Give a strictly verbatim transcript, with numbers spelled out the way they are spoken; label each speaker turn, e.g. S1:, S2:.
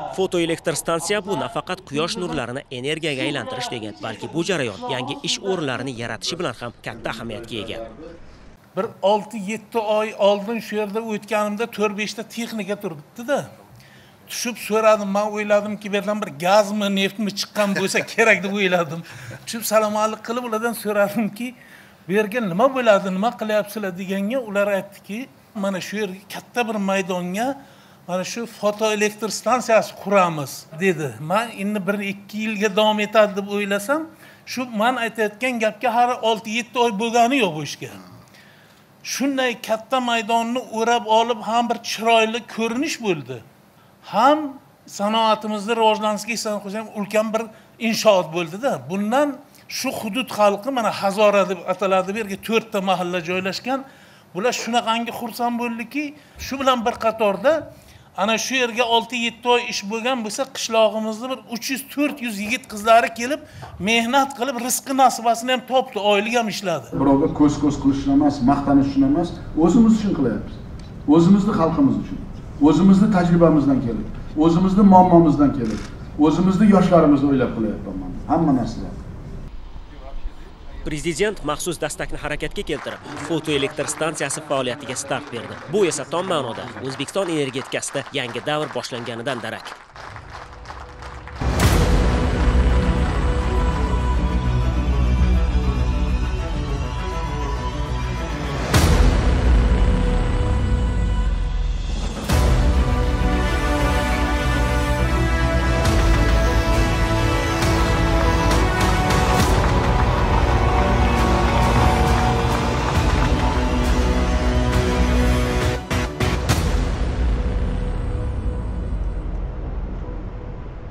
S1: Fotoelektr stansiya bu nafaqat quyosh nurlarini energiyaga aylantirish degan, balki bu jarayon yangi ish o'rinlarini yaratishi bilan ham katta ahamiyatga ega.
S2: Bir olti yetti oy oldin shu yerda o'tganimda to'rt besh ta texnika turibdi-da. Tushib so'radim, men o'yladimki, bu yerdan bir gazmi, neftmi chiqqan bo'lsa kerak deb o'yladim. Tushib salom-alik qilib ulardan so'radimki, bu yerga nima bo'ladi, nima qilyapsizlar deganga, ular aytdiki, mana shu yer katta bir maydonga mana shu fotoelektr stansiyasi quramiz dedi. Men endi bir ikki yilga davom etadi deb o'ylasam, shu men aytayotgan gapga hali olti yetti oy bo'lgani yo'q bu ishga. Shunday katta maydonni o'rab olib ham bir chiroyli ko'rinish bo'ldi. Ham sanoatimizni rivojlanishga hissa qo'shgan ulkan bir inshoot bo'ldi-da. Bundan shu hudud xalqi mana Hazora deb ataladi, bu yerga to'rt ta mahalla joylashgan. Bular shunaqangi xursand bo'ldiki, shu bilan bir qatorda ana shu yerga olti yetti oy ish bo'lgan bo'lsa, qishlog'imizda bir uch yuz to'rt yuz yigit qizlari kelib, mehnat qilib, rizqi nasibasini ham topdi, oylik ham ishladi.
S3: Birovga ko'z-ko'z qilish emas, maqtanish uchun emas, o'zimiz uchun qilyapmiz. O'zimizning xalqimiz uchun. O'zimizning tajribamizdan kelib, o'zimizning muammomizdan kelib, o'zimizning yoshlarimizni o'ylab qilyapman. Hamma narsalar.
S1: Prezident maxsus dastakni harakatga keltirib, fotoelektr stansiyasi faoliyatiga start berdi. Bu esa tom ma'noda O'zbekiston energetikasida yangi davr boshlanganidan darak.